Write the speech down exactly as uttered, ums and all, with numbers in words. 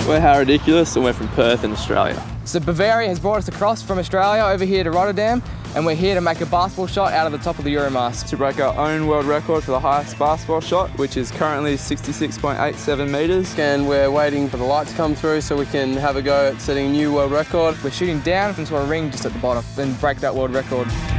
We're How Ridiculous and we're from Perth in Australia. So Bavaria has brought us across from Australia over here to Rotterdam, and we're here to make a basketball shot out of the top of the Euromast. To break our own world record for the highest basketball shot, which is currently sixty-six point eight seven metres. And we're waiting for the light to come through so we can have a go at setting a new world record. We're shooting down into a ring just at the bottom, then break that world record.